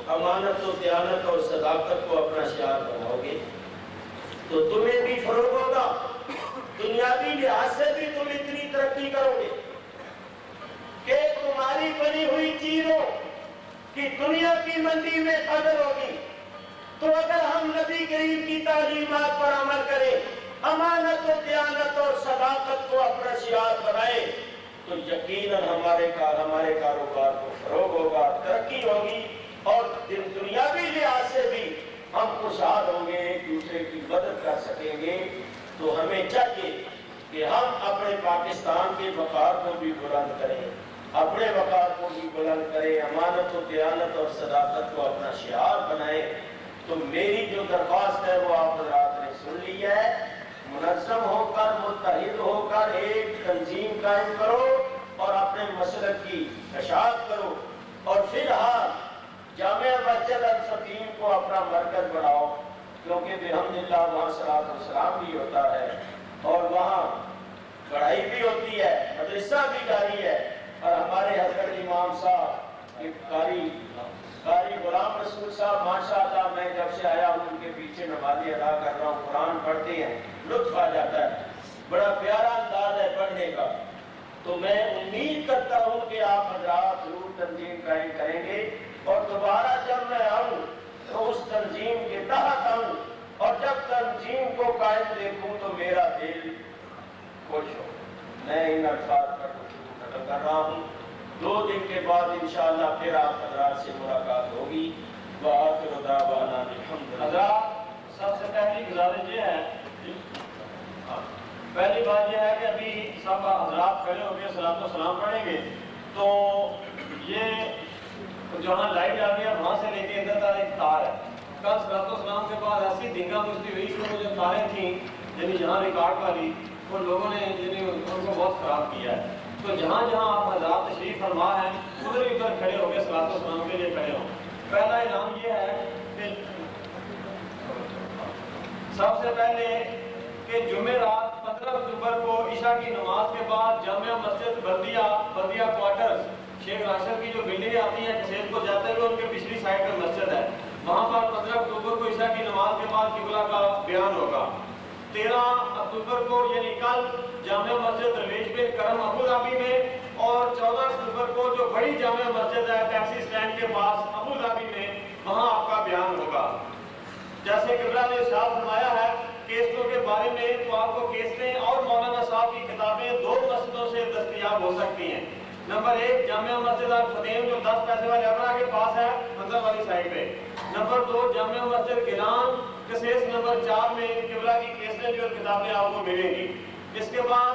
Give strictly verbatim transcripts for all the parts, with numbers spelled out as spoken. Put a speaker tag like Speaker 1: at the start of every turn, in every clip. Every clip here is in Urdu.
Speaker 1: امانت و دیانت اور صداقت کو اپنا شعار بناؤ گے تو تمہیں بھی فروغ ہوگا، دنیاوی لحاظ سے بھی تم اتنی ترقی کرو گے کہ تمہاری بنی ہوئی چیزوں کی دنیا کی منڈی میں قدر ہوگی۔ تو اگر ہم نبی کریم کی تعلیمات پر عمل کریں، امانت و دیانت اور صداقت کو اپنا شعار بنائیں، تو یقیناً ہمارے کار ہمارے کاروبار کو فروغ ہوگا، ترقی ہوگی، اور دنیاوی لحاظ سے بھی ہم خوشحال ہوں گے، ایک دوسرے کی مدد کر سکیں گے۔ تو ہمیں چاہیے کہ ہم اپنے پاکستان کے وقار کو بھی بلند کریں، اپنے وقار کو بھی بلند کریں، امانت و دیانت اور صداقت کو اپنا شعار بنائیں۔ تو میری جو درخواست ہے وہ آپ حضرات نے سن لی ہے، منظم ہو کر متحد ہو کر ایک تنظیم قائم کرو اور اپنے مسلک کی اشاعت کرو، اور فی الحال جامعہ مسجد الفقیم کو اپنا مرکز بناؤ، کیونکہ بحمدللہ وہاں صلاۃ والسلام بھی ہوتا ہے اور وہاں پڑھائی بھی ہوتی ہے، مدرسہ بھی جاری ہے، اور ہمارے حضرت امام صاحب قاری قاری غلام رسول صاحب ماشاءاللہ، میں جب سے آیا ہوں ان کے پیچھے نمازیں ادا کر رہا ہوں، قرآن پڑھتے ہیں، لطف آ جاتا ہے، بڑا پیارا انداز ہے پڑھنے کا۔ تو میں امید کرتا ہوں کہ آپ حضرات ضرور تنظیم قائم کریں گے، اور دوبارہ جب میں آؤں تو اس تنظیم کے تحت آؤں، اور جب تنظیم کو قائم دیکھوں تو میرا دل خوش ہو۔ میں ان الفاظ پر گفتگو ختم کر رہا ہوں، دو دن کے بعد انشاءاللہ پھر آپ حضرات سے ملاقات ہوگی۔ وآخر دعوانا الحمدللہ۔
Speaker 2: حضرات سب سے پہلی گزارش یہ ہے، پہلی بات یہ ہے کہ ابھی سب حضرات کھڑے ہو کے صلاۃ و سلام پڑھیں گے، تو یہ جہاں لائٹ آ گئی ہے وہاں سے لے کے ادھر تک ایک تار ہے، کل صلاۃ و سلام کے بعد ایسی دھنگا مچتی ہوئی کہ وہ جو تاریں تھیں یعنی یہاں ریکارڈ والی، ان لوگوں نے یعنی ان کو بہت خراب کیا ہے۔ تو جہاں جہاں آپ حضرات تشریف فرما ہیں ادھر ادھر کھڑے ہو کے صلاۃ و سلام کے لیے کھڑے ہوں۔ پہلا اعلان یہ ہے کہ سب سے پہلے کہ جمعرات پندرہ اکتوبر کو عشاء کی نماز کے بعد جامعہ مسجد بلدیہ بلدیہ کوارٹرز شیخ راشد کی جو بلڈنگیں آتی ہیں کسیل کو جاتے ہوئے ان کے پچھلی سائڈ پر مسجد ہے، وہاں پر پندرہ اکتوبر کو عشاء کی نماز کے بعد قبلہ کا بیان ہوگا۔ تیرہ اکتوبر کو یعنی کل جامعہ مسجد درویش بن کرم ابوظہبی میں، اور چودہ اکتوبر کو جو بڑی جامعہ مسجد ہے ٹیکسی اسٹینڈ کے پاس ابوظہبی میں، وہاں آپ کا بیان ہوگا۔ جیسے قبلہ نے ارشاد فرمایا ہے کیسٹوں کے بارے میں، تو آپ کو کیسٹیں اور مولانا صاحب کی کتابیں دو مسجدوں سے دستیاب ہو سکتی ہیں۔ نمبر ایک جامعہ مسجد الفتیم جو دس پیسے والے ابرا کے پاس ہے منظر والی سائڈ پہ، نمبر دو جامعہ مسجد گیلان کسیس نمبر چار میں قبلہ کی کیسٹیں جو کتابیں آپ کو ملیں گی۔ اس کے بعد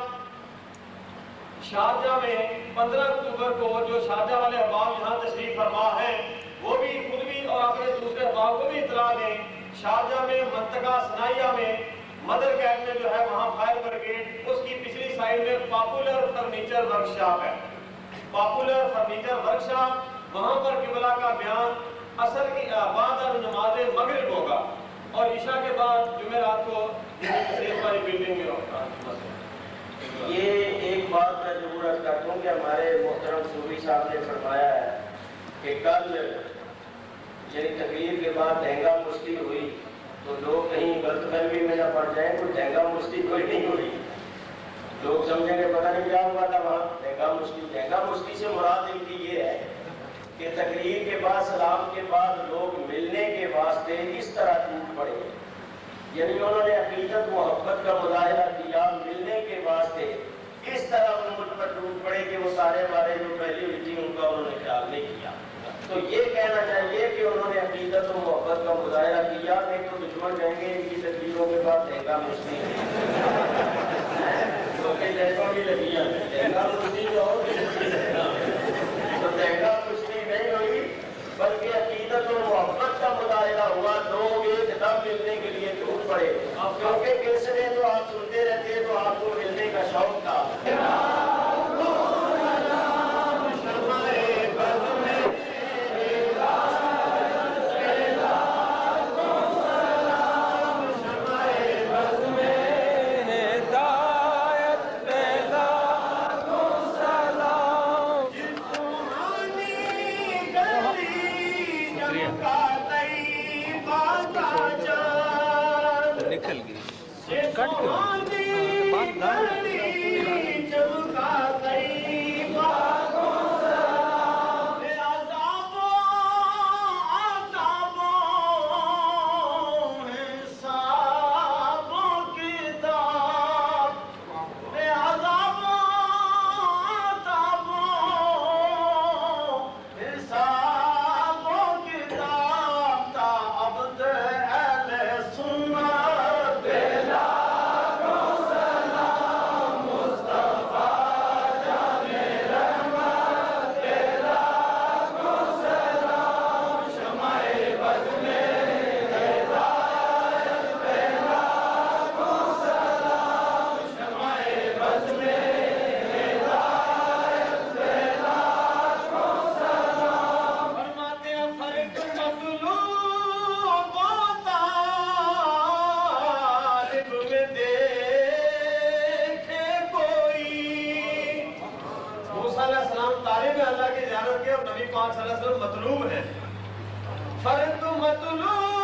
Speaker 2: شارجہ میں پندرہ اکتوبر کو جو شارجہ والے احباب یہاں تشریف فرما ہیں وہ بھی خود بھی اور اپنے دوسرے احباب کو بھی اطلاع دیں، شارجہ میں منطقہ سنائیہ میں مدر گیٹ میں جو ہے وہاں فائر بریگیڈ اس کی پچھلی سائڈ میں پاپولر فرنیچر ورکشاپ ہے، پاپولر فرنیچر ورکشاپ، وہاں پر قبلہ کا بیان اثر کی بعد از نماز مغرب ہوگا، اور عشاء کے بعد جمعرات کو کسیس والی بلڈنگ میں ہوگا۔
Speaker 1: یہ ایک بات میں ضرور عرض کر دوں کہ ہمارے محترم صوفی صاحب نے فرمایا ہے کہ کل یعنی تقریر کے بعد دہنگا مستی ہوئی تو لوگ کہیں غلط فہمی میں نہ پڑ جائیں، کوئی دہنگا مستی کوئی نہیں ہوئی، لوگ سمجھیں گے پتہ نہیں کیا ہوا تھا وہاں دہنگا مستی۔ دہنگا مستی سے مراد ان کی یہ ہے کہ تقریر کے بعد سلام کے بعد لوگ ملنے کے واسطے اس طرح ٹوٹ پڑے، یعنی انہوں نے عقیدت محبت کا مظاہرہ کیا، ملنے کے واسطے اس طرح ان پر ٹوٹ پڑے کہ وہ سارے بارے جو پہلی ہوئی تھی ان کا انہوں نے خیال نہیں کیا۔ تو یہ کہنا چاہیے کہ انہوں نے عقیدت و محبت کا مظاہرہ کیا، نہیں تو دشمن کہیں گے ان کی تقریروں کے بعد دہنگا مستی کیونکہ جیسوں کی لگی ہے دہنگا مستی جو اور تو دہنگا مستی نہیں ہوئی بلکہ عقیدت و محبت کا مظاہرہ ہوا، لوگ ایک دم ملنے کے لیے ٹوٹ پڑے، کیونکہ کیسے تو آپ سنتے رہتے تو آپ کو ملنے کا شوق تھا۔
Speaker 2: مطلوب ہے فرق مطلوب